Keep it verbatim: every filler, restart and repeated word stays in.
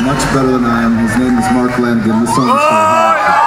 much better than I am. His name is Mark Lanigan. This song is called High.